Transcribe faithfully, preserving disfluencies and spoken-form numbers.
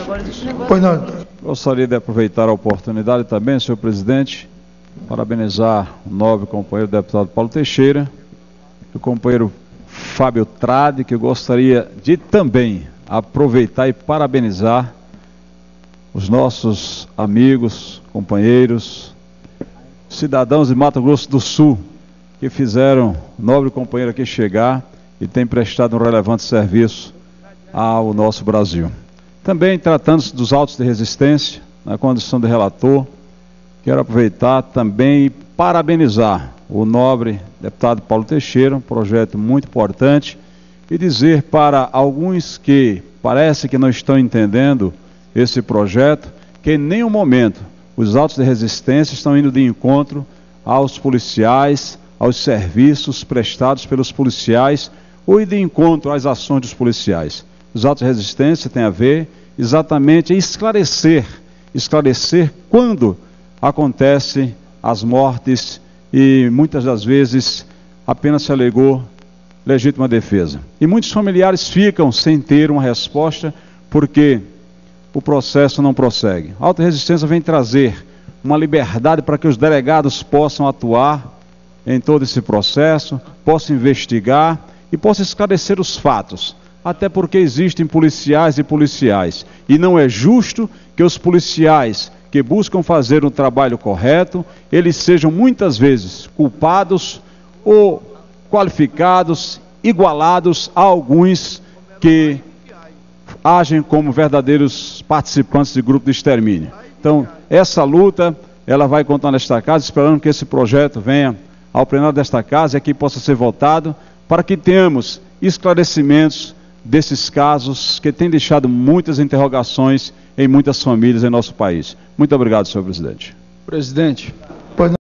Pois não. Gostaria de aproveitar a oportunidade também, senhor presidente, parabenizar o nobre companheiro deputado Paulo Teixeira, o companheiro Fábio Trade, que eu gostaria de também aproveitar e parabenizar os nossos amigos, companheiros, cidadãos de Mato Grosso do Sul, que fizeram o nobre companheiro aqui chegar e tem prestado um relevante serviço ao nosso Brasil. Também, tratando-se dos autos de resistência, na condição de relator, quero aproveitar também e parabenizar o nobre deputado Paulo Teixeira, um projeto muito importante, e dizer para alguns que parece que não estão entendendo esse projeto, que em nenhum momento os autos de resistência estão indo de encontro aos policiais, aos serviços prestados pelos policiais, ou de encontro às ações dos policiais. Os autos de resistência têm a ver exatamente em esclarecer, esclarecer quando acontecem as mortes e muitas das vezes apenas se alegou legítima defesa. E muitos familiares ficam sem ter uma resposta porque o processo não prossegue. A auto de resistência vem trazer uma liberdade para que os delegados possam atuar em todo esse processo, possam investigar e possam esclarecer os fatos. Até porque existem policiais e policiais. E não é justo que os policiais que buscam fazer um trabalho correto, eles sejam muitas vezes culpados ou qualificados, igualados a alguns que agem como verdadeiros participantes de grupo de extermínio. Então, essa luta, ela vai contar nesta casa, esperando que esse projeto venha ao plenário desta casa e aqui possa ser votado, para que tenhamos esclarecimentos desses casos que têm deixado muitas interrogações em muitas famílias em nosso país. Muito obrigado, senhor presidente. Presidente.